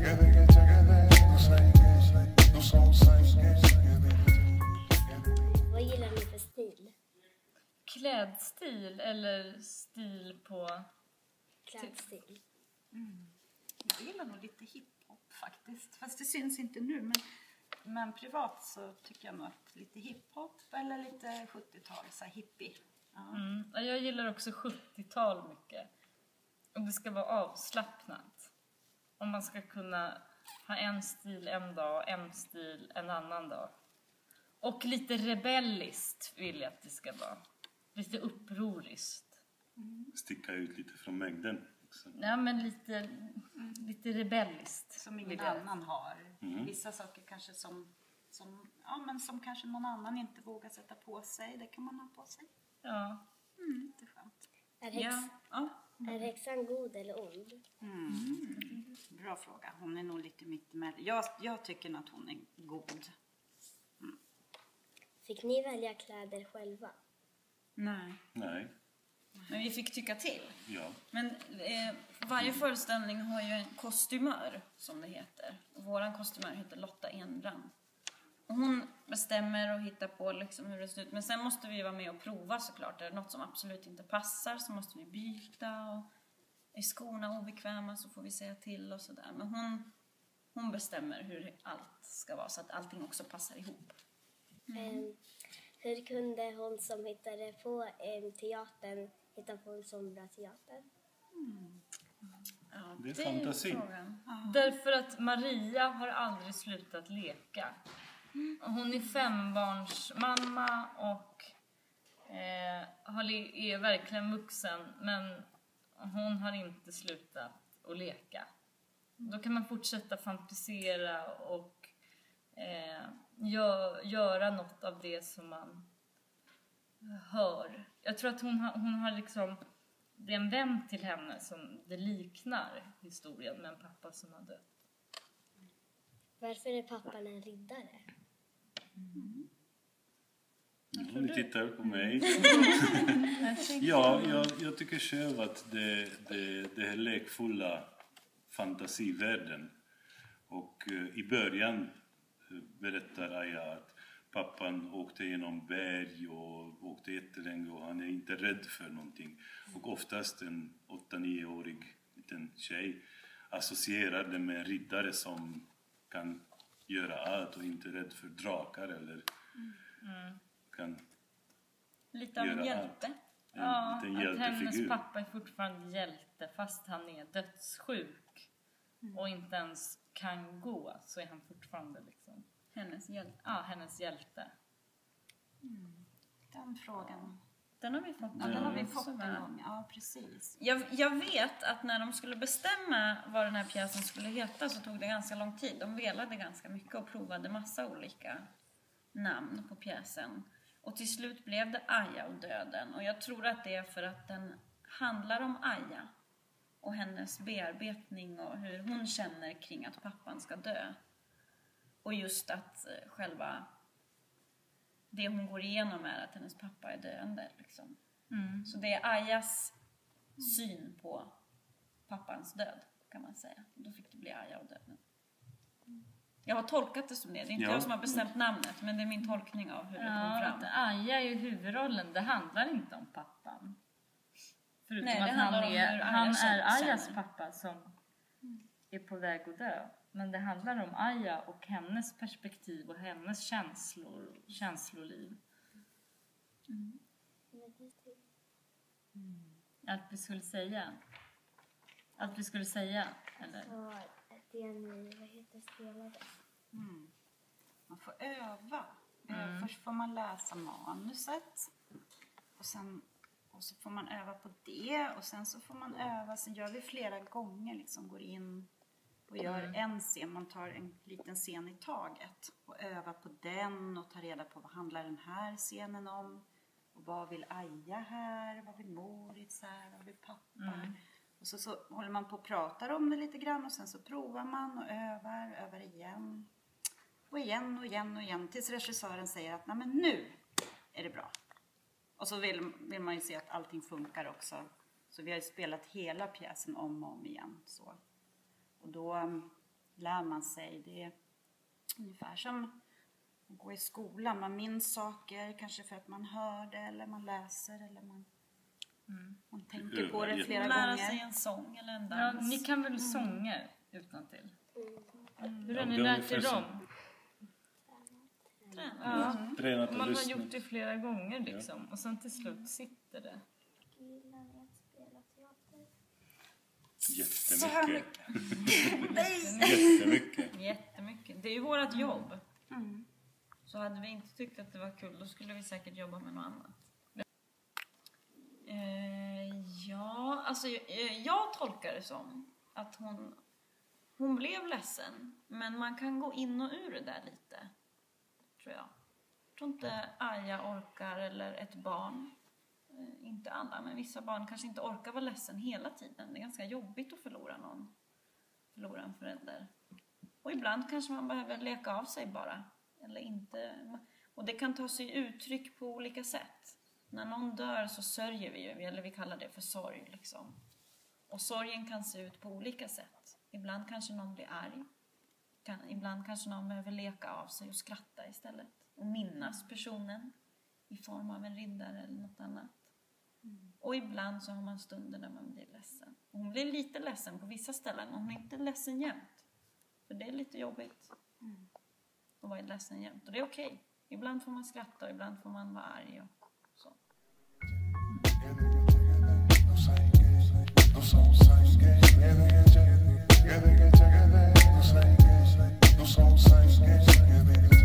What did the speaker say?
Vad gillar ni för stil? Klädstil eller stil på... Klädstil. Jag gillar nog lite hiphop faktiskt. Fast det syns inte nu. Men privat så tycker jag nog att lite hiphop eller lite 70-tal, så här hippie. Ja. Jag gillar också 70-tal mycket. Och det ska vara avslappnat. Om man ska kunna ha en stil en dag, en stil en annan dag. Och lite rebelliskt vill jag att det ska vara. Lite upproriskt. Sticka ut lite från mängden också. Ja, men lite rebelliskt. Som ingen annan har. Vissa saker kanske som kanske någon annan inte vågar sätta på sig. Det kan man ha på sig. Ja. Det är skönt. Är häxan god eller ond? Bra fråga. Hon är nog lite mittemellan. Jag tycker nog att hon är god. Fick ni välja kläder själva? Nej. Men vi fick tycka till. Ja. Men varje föreställning har ju en kostymör, som det heter. Och våran kostymör heter Lotta Enbrand. Och hon bestämmer och hittar på liksom hur det ser ut. Men sen måste vi vara med och prova såklart. Är det något som absolut inte passar så måste vi byta. Och är skorna obekväma så får vi säga till och sådär. Men hon bestämmer hur allt ska vara så att allting också passar ihop. Hur kunde hon som hittade på teatern hitta på en sån bra teater? Ja, Det är fantasi. frågan. Därför att Maria har aldrig slutat leka. Hon är 5-barnsmamma och är verkligen vuxen. Men hon har inte slutat att leka. Då kan man fortsätta fantisera och göra något av det som man hör. Jag tror att hon har liksom... Det är en vän till henne som det liknar historien med en pappa som har dött. Varför är pappan en riddare? Ni tittar på mig. Ja, jag tycker själv att det är lekfulla fantasivärlden. Och i början berättar Aja att pappan åkte genom berg och åkte jättelänge och han är inte rädd för någonting. Och oftast en 8-9-årig liten tjej associerar det med en riddare som kan göra allt och inte är rädd för drakar eller kan Lite av en hjälte. Ja, att hennes hjältefigur. pappa är fortfarande hjälte fast han är dödssjuk. Och inte ens kan gå så är han fortfarande liksom... Hennes hjälte. Ja, hennes hjälte. Den frågan. Den har vi fått. Ja, den har vi fått en gång. Ja, precis. Jag vet att när de skulle bestämma vad den här pjäsen skulle heta så tog det ganska lång tid. De velade ganska mycket och provade massa olika namn på pjäsen. Och till slut blev det Aja och döden. Och jag tror att det är för att den handlar om Aja och hennes bearbetning och hur hon känner kring att pappan ska dö. Och just att själva det hon går igenom är att hennes pappa är döende. Liksom. Så det är Ajas syn på pappans död, kan man säga. Då fick det bli Aja och döden. Jag har tolkat det som det. Det är inte jag som har bestämt namnet, men det är min tolkning av hur det kom fram. Att Aja är ju huvudrollen. Det handlar inte om pappan. Förutom Nej, att det han handlar om hur Aja är Ajas känner. pappa som är på väg att dö. Men det handlar om Aja och hennes perspektiv och hennes känsloliv. Allt vi skulle säga. Eller? Ja, det ni, vad heter spelade? Man får öva. Först får man läsa manuset. Och så får man öva på det. Och sen så får man öva. Sen gör vi flera gånger. Liksom går in och gör en scen. Man tar en liten scen i taget. Och övar på den. Och tar reda på vad handlar den här scenen om. Och vad vill Aja här? Vad vill Moritz här? Vad vill pappa? Och så håller man på och pratar om det lite grann. Och sen så provar man och övar igen. Och igen och igen och igen. Tills regissören säger att nej, men nu är det bra. Och så vill man ju se att allting funkar också. Så vi har ju spelat hela pjäsen om och om igen. Så. Och då lär man sig. Det är ungefär som att gå i skolan. Man minns saker kanske för att man hör det eller man läser eller man tänker på det flera Lära sig gånger. en sång eller en Ja, dans. ni kan väl sånger utantill? Hur har Ja, ni de är lärt er ungefär dem? Träna. Tränat och Man har lyssnat. gjort det flera gånger liksom. Och sen till slut sitter det. Gillar ni att spela teater? Jättemycket. Jättemycket. Det är ju vårt jobb. Så hade vi inte tyckt att det var kul, då skulle vi säkert jobba med något annat. Ja, alltså jag tolkar det som att hon blev ledsen. Men man kan gå in och ur det där lite, tror jag. Jag tror inte Aja orkar, eller ett barn. Inte alla, men vissa barn kanske inte orkar vara ledsen hela tiden. Det är ganska jobbigt att förlora någon. Förlora en förälder. Och ibland kanske man behöver leka av sig bara. Eller inte. Och det kan ta sig uttryck på olika sätt. När någon dör så sörjer vi ju. Eller vi kallar det för sorg liksom. Och sorgen kan se ut på olika sätt. Ibland kanske någon blir arg. Ibland kanske någon behöver leka av sig och skratta istället. Och minnas personen. I form av en riddare eller något annat. Och ibland så har man stunder där man blir ledsen. Och hon blir lite ledsen på vissa ställen. Och hon är inte ledsen jämt. För det är lite jobbigt. Att vara ledsen jämt. Och det är okej. Ibland får man skratta och ibland får man vara arg. Och så. No